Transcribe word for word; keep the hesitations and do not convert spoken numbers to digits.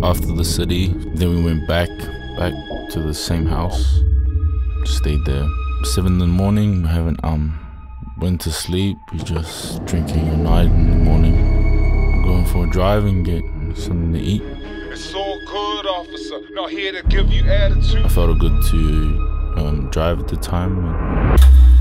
after the city. Then we went back, back to the same house. Stayed there. Seven in the morning, we haven't um went to sleep. We just drinking all night in the morning. Going for a drive and get something to eat. It's all good, officer. Not here to give you attitude. I felt good to um, drive at the time.